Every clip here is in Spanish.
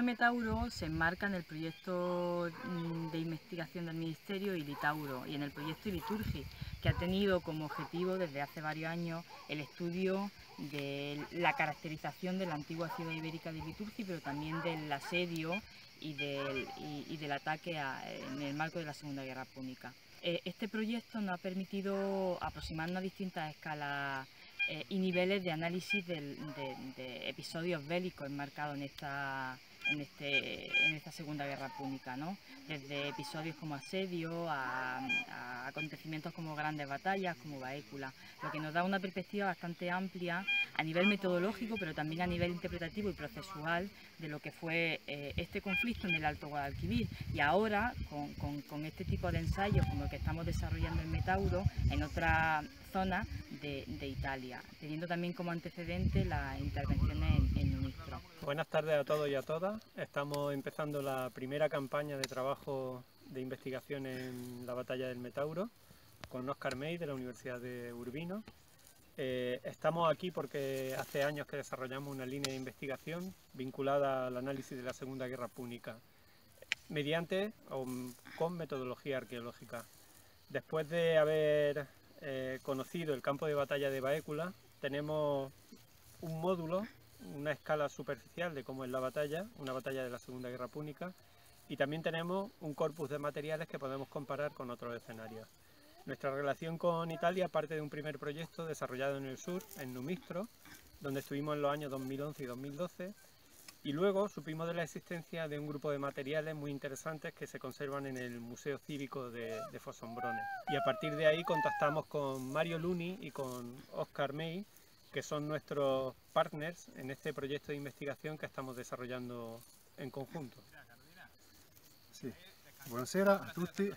Metauro se enmarca en el proyecto de investigación del Ministerio Ilitauro y en el proyecto Iliturgi, que ha tenido como objetivo desde hace varios años el estudio de la caracterización de la antigua ciudad ibérica de Iliturgi, pero también del asedio y del ataque en el marco de la Segunda Guerra Púnica. Este proyecto nos ha permitido aproximarnos a distintas escalas y niveles de análisis de episodios bélicos enmarcados en esta Segunda Guerra Púnica, ¿no? Desde episodios como asedio a acontecimientos como grandes batallas, como Baécula, lo que nos da una perspectiva bastante amplia a nivel metodológico, pero también a nivel interpretativo y procesual de lo que fue este conflicto en el Alto Guadalquivir. Y ahora, con este tipo de ensayos como el que estamos desarrollando en Metauro, en otras zonas de Italia, teniendo también como antecedente las intervenciones en Numistro. Buenas tardes a todos y a todas. Estamos empezando la primera campaña de trabajo de investigación en la batalla del Metauro con Óscar Mey de la Universidad de Urbino. Estamos aquí porque hace años que desarrollamos una línea de investigación vinculada al análisis de la Segunda Guerra Púnica mediante o con metodología arqueológica. Después de haber conocido el campo de batalla de Baécula, tenemos un módulo, una escala superficial de cómo es la batalla, una batalla de la Segunda Guerra Púnica, y también tenemos un corpus de materiales que podemos comparar con otros escenarios. Nuestra relación con Italia parte de un primer proyecto desarrollado en el sur, en Numistro, donde estuvimos en los años 2011 y 2012, y luego supimos de la existencia de un grupo de materiales muy interesantes que se conservan en el Museo Cívico de Fossombrone. Y a partir de ahí contactamos con Mario Luni y con Óscar Mey, que son nuestros partners en este proyecto de investigación que estamos desarrollando en conjunto. Sì. Buonasera a tutti.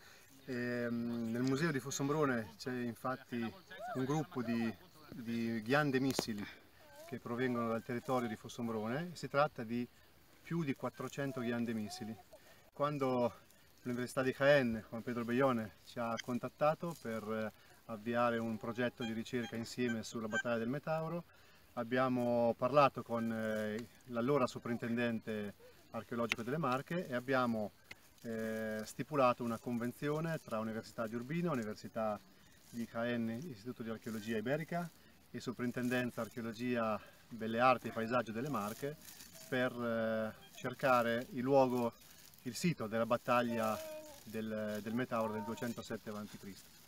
Nel museo di Fossombrone c'è infatti un gruppo di ghiande missili che provengono dal territorio di Fossombrone. Si tratta di più di 400 ghiande missili. Quando l'Università di Jaén, Juan Pedro Bellone, ci ha contattato per avviare un progetto di ricerca insieme sulla battaglia del Metauro, abbiamo parlato con l'allora soprintendente archeologico delle Marche e abbiamo stipulato una convenzione tra Università di Urbino, Università di Jaén, Istituto di Archeologia Iberica e Soprintendenza Archeologia, Belle Arti e Paesaggio delle Marche per cercare il sito della battaglia del Metauro del 207 a.C.